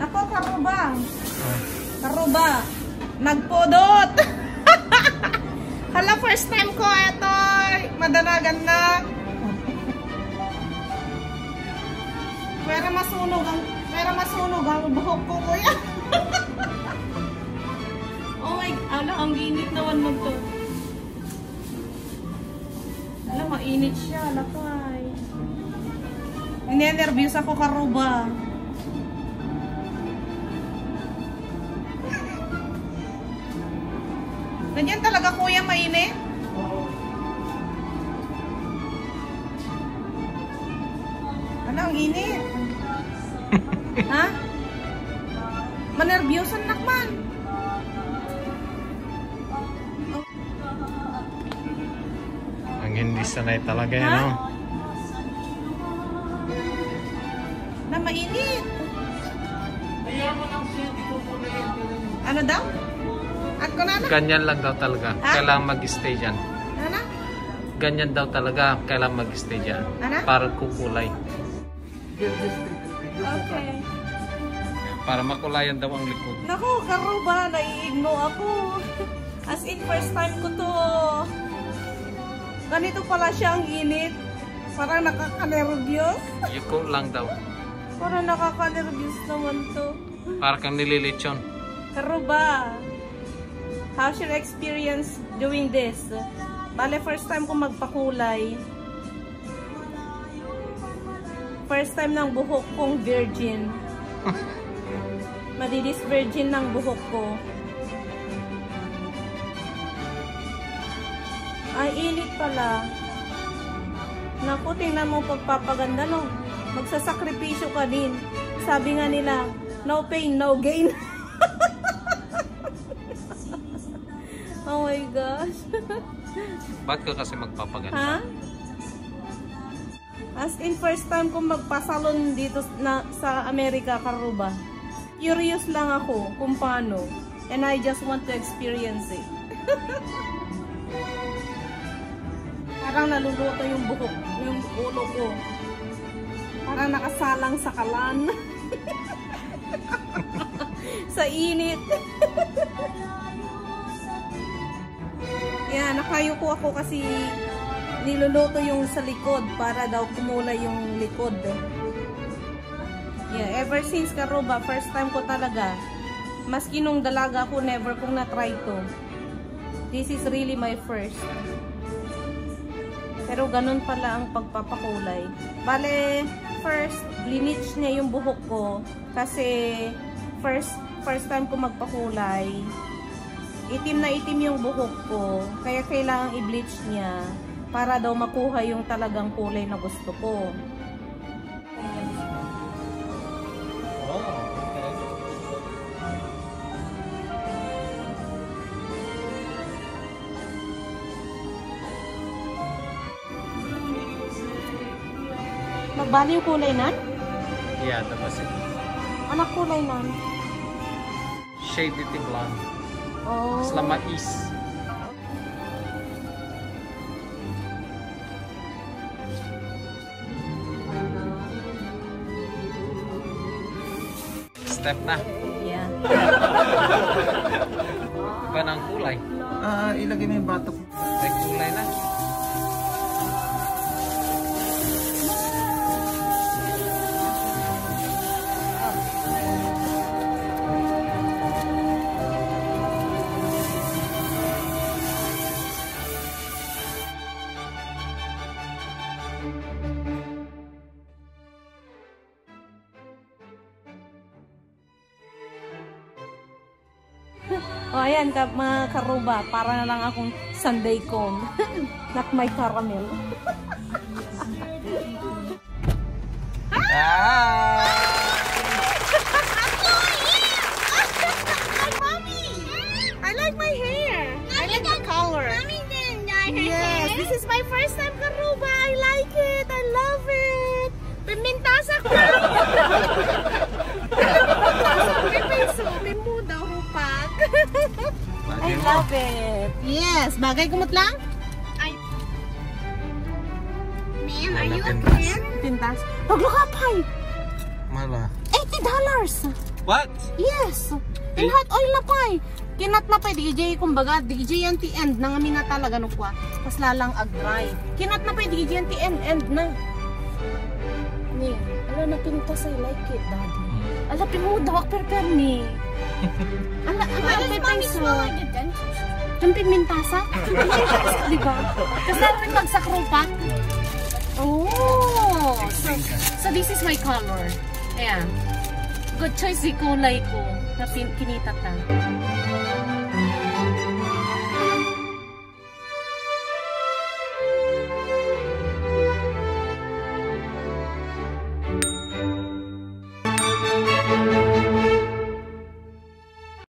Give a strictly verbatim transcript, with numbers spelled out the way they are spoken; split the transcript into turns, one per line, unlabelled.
Ako, karuba. Karuba. Nagpudot. Hala, first time ko ito. Madanagan na. Pero masunog ang, pero masunog ang buhok ko, kuya. Oh my, ala, ang ginit naman mo to. Ala, mainit siya, lakay. Ninenervyos ako, karuba. Ganyan talaga, kuya, mainit? Ano, ang init? Ha? Manervyosan nakman.
Ang hindi sanay talaga yan, no?
Na mainit. Ano daw? At ko na na?
Ganyan lang daw talaga.
Ha?
Kailangan mag-stay dyan.
Ano na?
Ganyan daw talaga. Kailangan mag-stay dyan.
Ano?
Para kukulay.
Okay.
Para makulayan daw ang likod.
Naku, karuba, naiigno ako. As in, first time ko to. Ganito pala siya ang init. Parang nakakanervyos.
Yuko lang daw.
Parang nakakanervyos naman to.
Para kang nililitsyon.
Karuba, how's your experience doing this? Bale, first time ko magpakulay. First time ng buhok kong virgin. Madidis virgin ng buhok ko. Ay, init pala. Naku, tingnan mo pagpapaganda, no? Magsasakripisyo ka din. Sabi nga nila, no pain, no gain. Oh my gosh.
Ba't ka kasi magpapaganda?
Ha? As in, first time ko magpasalon dito na, sa Amerika, karuba. Curious lang ako kung paano. And I just want to experience it. Parang naluluto yung buhok, yung ulo ko. Parang nakasalang sa kalan. Sa init. Yan, nakayuko ako kasi niluluto yung sa likod para daw kumulay yung likod. Yeah, ever since karuba, first time ko talaga. Maski nung dalaga ko, never kong na-try to. This is really my first. Pero ganun pala ang pagpapakulay. Bale, first, bleach niya yung buhok ko. Kasi, first, first time ko magpakulay. Itim na itim yung buhok ko. Kaya kailangang i-bleach niya. Para daw makuha yung talagang kulay na gusto ko. Nagbali yung kulay nan?
Yeah, tapos it.
Anak kulay nan?
Shade it in blonde.
Oh.
Selama is. Step na.
Yeah.
Ganang kulay.
Ah, ilagay mo yung batok.
May kulay na.
O, ayan, ka, mga karuba. Para na lang akong Sunday cone. Not my caramel.
Ah!
Mommy! I like my hair. I like the color.
Mommy didn't dye her
Yes,
hair.
this is my first time karuba. I like it. I love it. Pimintasak ka. Pimintasak. Pimuda, hupag. I love it. Yes. Bagay kumot lang?
Ay. Ma'am, are
Wala
you a
pintas.
fan?
Pintas. Paglukapay.
Mala.
eighty dollars.
What?
Yes. In hot oil na pa eh. Kinat na pa eh. D J kumbaga. D J yan ti end. Nangami na talaga no kwa. Pas lalang ag-dry. Kinat na pa eh. D J yan ti end. End na. Ni. Ala na pintas. I like it, daddy. Ala pinudawak per-per ni. Ala, ala, ala, ala, Jumping mintasa? Di ba? Kasi namin magsakro pa. Oh! So, so this is my color. Ayan. Good choice si kulay ko na kinita ta.